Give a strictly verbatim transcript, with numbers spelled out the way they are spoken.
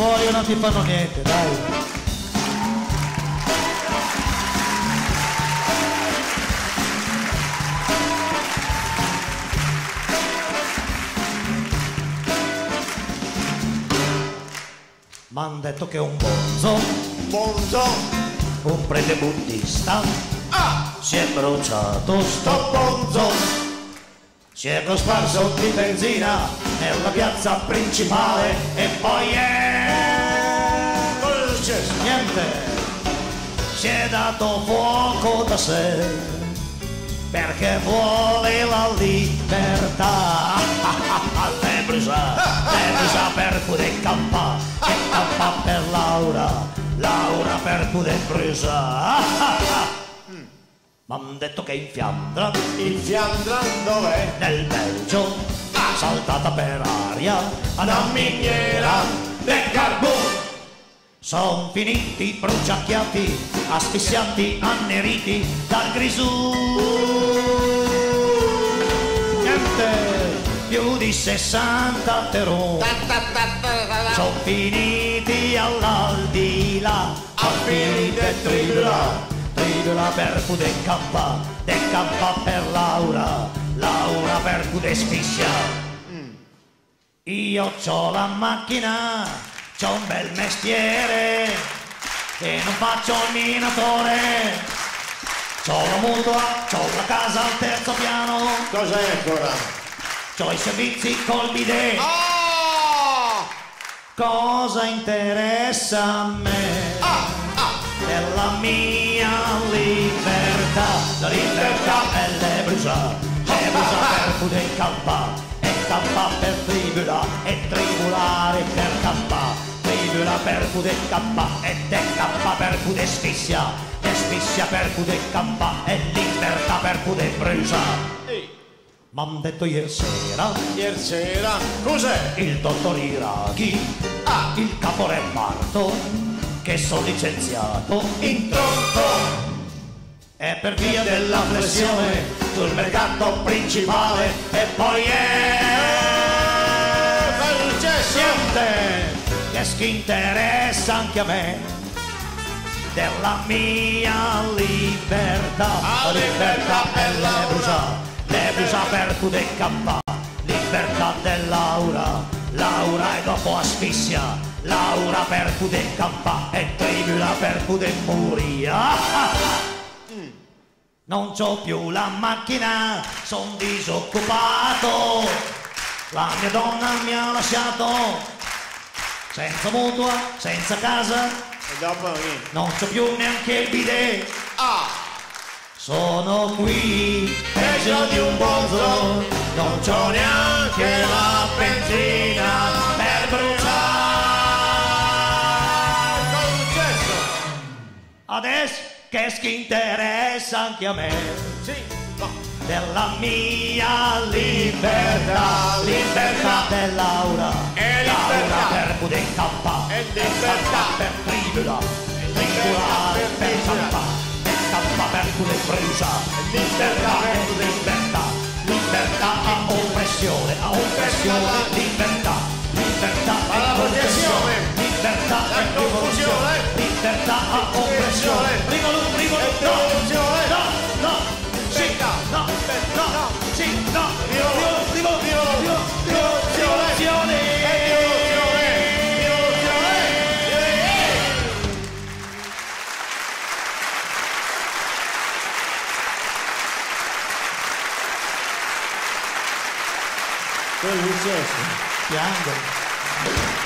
fuori non ti fanno niente, dai. M'han detto che un bonzo, bonzo, un prete buddista, ah, si è bruciato sto bonzo, si è cosparso di benzina nella piazza principale e poi è... cosa è successo? Niente, si è dato fuoco da sé perché vuole la libertà. Te brucia, te brucia per poter campare e campa per Laura, Laura per poter bruciare. M'han detto che in Fiandra, In Fiandra dov'è? nel Belgio, saltata per aria Una miniera del carbone. son finiti bruciacchiati, asfissiati, anneriti dal grisù. Niente, più di sessanta terroni son finiti all'aldilà, Al finite tribula. tribula per poter campa, de campa per Laura, Laura per poter sfiscia. Io c'ho la macchina, c'ho un bel mestiere e non faccio il minatore. C'ho la mutua, c'ho la casa al terzo piano, Cos'è ancora? c'ho i servizi col bidet. Oh! Cosa interessa a me Ah, ah, della mia libertà? La libertà è le brucia, le brucia per poter campare e campa per tribula e tribulare per campa, tribula per poter campa e te campa per poter sfissia, e sfissia per poter campa e libertà per poter bruciare. ehi, M'han detto ieri sera ieri sera, cos'è? il dottor Iraghi, Ah, il caporeparto, che sono licenziato in tronco. è per via della flessione sul mercato principale e poi è Cosa è successo? niente che schi interessa anche a me della mia libertà. Ah, La libertà è le brucia, le brucia per poter campare, libertà del Laura, Laura e dopo asfissia, Laura per poter campare e tribula per poter morire. Non c'ho più la macchina, son disoccupato, la mia donna mi ha lasciato, senza mutua, senza casa, E dopo niente. non c'ho più neanche il bidet. Ah, Sono qui, peggio di un bonzo, non c'ho neanche la benzina per bruciare. cosa è successo? Adesso che schi interessa anche a me Sì, no. della mia libertà, libertà del Laura, E Laura libertà. per poter campare, E libertà. per tribula, libertà tribulare per per tribula. campare, e campa per poter bruciare, libertà per e poter- libertà, libertà a oppressione, a oppressione, libertà, libertà e Alla confusione, protezione. libertà La e confusione. libertà a oppressione, rivoluzione, Rivoluzione. no, no, sì, Libertà. no, Libertà. no, sì, no, Rivol- rivol- rivol- rivol- rivoluzione. rivoluzione. Rivoluzione. Rivoluzione. Cosa è successo? Piango.